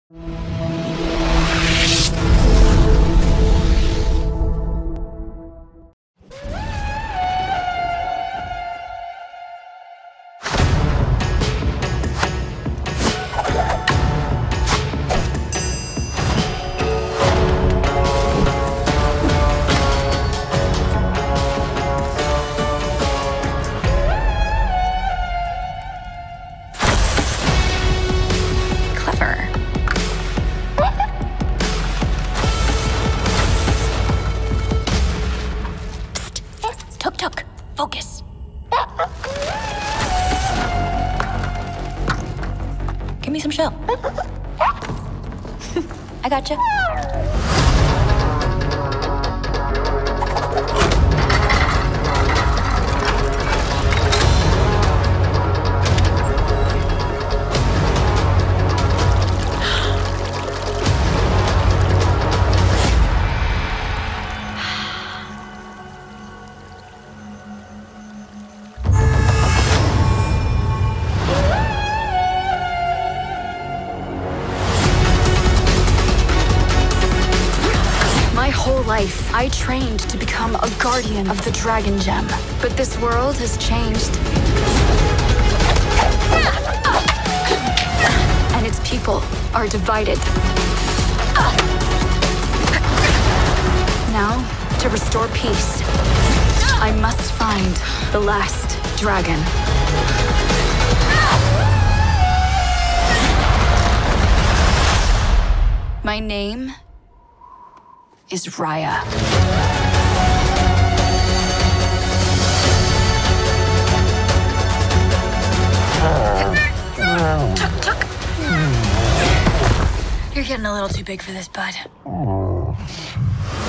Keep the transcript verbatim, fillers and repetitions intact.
Focus. Give me some shell. I gotcha. Life, I trained to become a guardian of the dragon gem. But this world has changed. And its people are divided. Now, to restore peace, I must find the last dragon. My name is Raya. Tuck, tuck. You're getting a little too big for this, bud.